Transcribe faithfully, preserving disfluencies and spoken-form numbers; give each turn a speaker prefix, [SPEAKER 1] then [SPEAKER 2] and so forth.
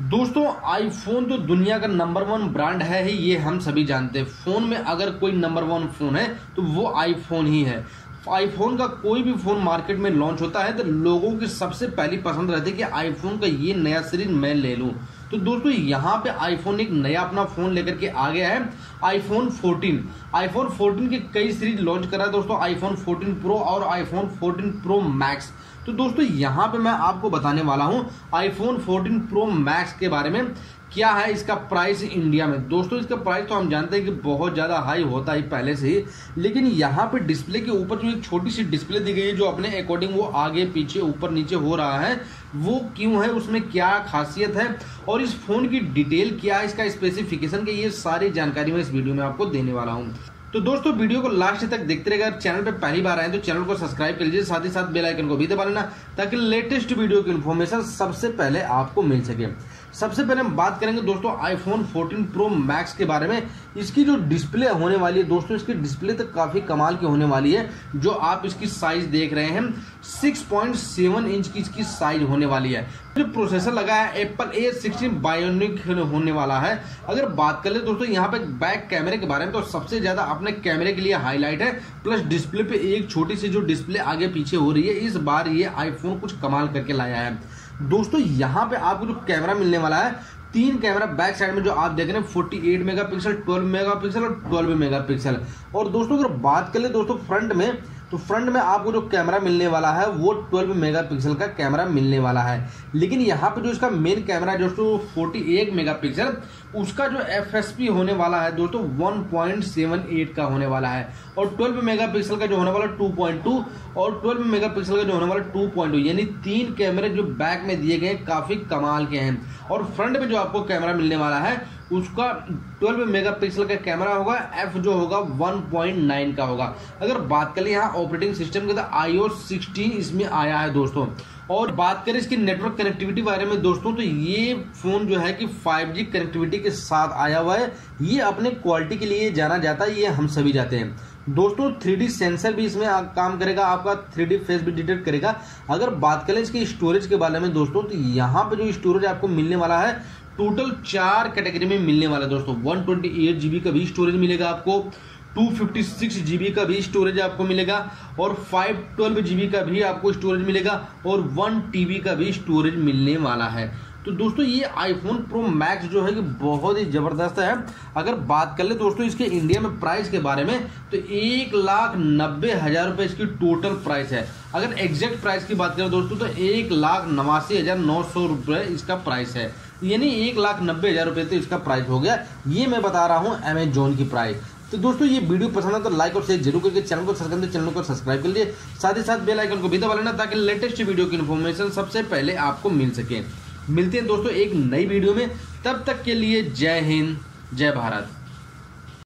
[SPEAKER 1] दोस्तों आईफोन तो दुनिया का नंबर वन ब्रांड है ही, ये हम सभी जानते हैं। फोन में अगर कोई नंबर वन फोन है तो वो आईफोन ही है। आईफोन का कोई भी फोन मार्केट में लॉन्च होता है तो लोगों की सबसे पहली पसंद रहती है कि आईफोन का ये नया सीरीज मैं ले लूं। तो दोस्तों यहाँ पे आईफोन एक नया अपना फोन लेकर के आ गया है, आईफोन फोर्टीन। आईफोन फोर्टीन के कई सीरीज लॉन्च करा है दोस्तों, आईफोन फोर्टीन प्रो और आईफोन फोर्टीन प्रो मैक्स। तो दोस्तों यहाँ पे मैं आपको बताने वाला हूँ आईफोन फोर्टीन प्रो मैक्स के बारे में, क्या है इसका प्राइस इंडिया में। दोस्तों इसका प्राइस तो हम जानते हैं कि बहुत ज़्यादा हाई होता है पहले से ही, लेकिन यहाँ पे डिस्प्ले के ऊपर जो एक छोटी सी डिस्प्ले दी गई है जो अपने अकॉर्डिंग वो आगे पीछे ऊपर नीचे हो रहा है, वो क्यों है, उसमें क्या खासियत है और इस फोन की डिटेल क्या है, इसका स्पेसिफिकेशन की, ये सारी जानकारी मैं इस वीडियो में आपको देने वाला हूँ। तो दोस्तों वीडियो को लास्ट तक देखते रहिएगा। चैनल पे पहली बार आए तो चैनल को सब्सक्राइब कर लीजिए, साथ ही साथ बेल आइकन को भी दबा लेना ताकि लेटेस्ट वीडियो की इन्फॉर्मेशन सबसे पहले आपको मिल सके। सबसे पहले हम बात करेंगे दोस्तों आईफोन फोर्टीन प्रो मैक्स के बारे में। इसकी जो डिस्प्ले होने वाली है दोस्तों, इसकी डिस्प्ले तो काफ़ी कमाल की होने वाली है। जो आप इसकी साइज देख रहे हैं सिक्स पॉइंट सेवन इंच की इसकी साइज होने वाली है। जो प्रोसेसर लगा है एप्पल ए सिक्सटीन बायोनिक होने वाला है। अगर बात कर ले दोस्तों यहाँ पे बैक कैमरे के बारे में, तो सबसे ज़्यादा अपने कैमरे के लिए हाईलाइट है, प्लस डिस्प्ले पे एक छोटी सी जो डिस्प्ले आगे पीछे हो रही है, इस बार ये आईफोन कुछ कमाल करके लाया है। दोस्तों यहाँ पे आपको जो कैमरा मिलने वाला है, तीन कैमरा बैक साइड में जो आप देख रहे हैं अड़तालीस मेगापिक्सल, ट्वेल्व मेगापिक्सल और ट्वेल्व मेगापिक्सल। और दोस्तों अगर बात कर ले दोस्तों फ्रंट में, तो फ्रंट में आपको जो कैमरा मिलने वाला है वो ट्वेल्व मेगापिक्सल का कैमरा मिलने वाला है। लेकिन यहाँ पे जो इसका मेन कैमरा है दोस्तों अड़तालीस मेगापिक्सल, उसका जो एफ एस पी होने वाला है दोस्तों वन पॉइंट सेवन एट का होने वाला है। और ट्वेल्व मेगापिक्सल का जो होने वाला टू पॉइंट टू और ट्वेल्व मेगापिक्सल का जो होने वाला टू पॉइंट टू, यानी तीन कैमरे जो बैक में दिए गए काफ़ी कमाल के हैं। और फ्रंट में जो आपको कैमरा मिलने वाला है उसका ट्वेल्व मेगापिक्सल का कैमरा होगा, एफ जो होगा वन पॉइंट नाइन का होगा। अगर बात करें यहाँ ऑपरेटिंग सिस्टम की तो आईओएस सिक्सटीन इसमें आया है दोस्तों। और बात करें इसकी नेटवर्क कनेक्टिविटी बारे में दोस्तों, तो ये फोन जो है कि फाइव जी कनेक्टिविटी के साथ आया हुआ है। ये अपने क्वालिटी के लिए जाना जाता है, ये हम सभी जाते हैं दोस्तों। थ्री डी सेंसर भी इसमें काम करेगा, आपका थ्री डी फेस भी डिटेक्ट करेगा। अगर बात करें इसकी स्टोरेज के बारे में दोस्तों, तो यहाँ पे जो स्टोरेज आपको मिलने वाला है टोटल चार कैटेगरी में मिलने वाला है दोस्तों। वन ट्वेंटी एट जीबी का भी स्टोरेज मिलेगा आपको, टू फिफ्टी सिक्स जीबी का भी स्टोरेज आपको मिलेगा और फाइव ट्वेल्व जीबी का भी आपको स्टोरेज मिलेगा और वन टीबी का भी स्टोरेज मिलने वाला है। तो दोस्तों ये आईफोन प्रो मैक्स जो है कि बहुत ही ज़बरदस्त है। अगर बात कर ले दोस्तों इसके इंडिया में प्राइस के बारे में, तो एक लाख नब्बे हज़ार रुपये इसकी टोटल प्राइस है। अगर एग्जैक्ट प्राइस की बात करें दोस्तों तो एक लाख नवासी हज़ार नौ सौ रुपये इसका प्राइस है, यानी एक लाख नब्बे हज़ार रुपये तो इसका प्राइस हो गया। ये मैं बता रहा हूँ अमेजोन की प्राइस। तो दोस्तों ये वीडियो पसंद है तो लाइक और शेयर जरूर करके चैनल को सब्सक्राइब चैनल को सब्सक्राइब कर लिए, साथ ही साथ बेल आइकन को भी दबा लेना ताकि लेटेस्ट वीडियो की इन्फॉर्मेशन सबसे पहले आपको मिल सके। मिलते हैं दोस्तों एक नई वीडियो में, तब तक के लिए जय हिंद जय भारत।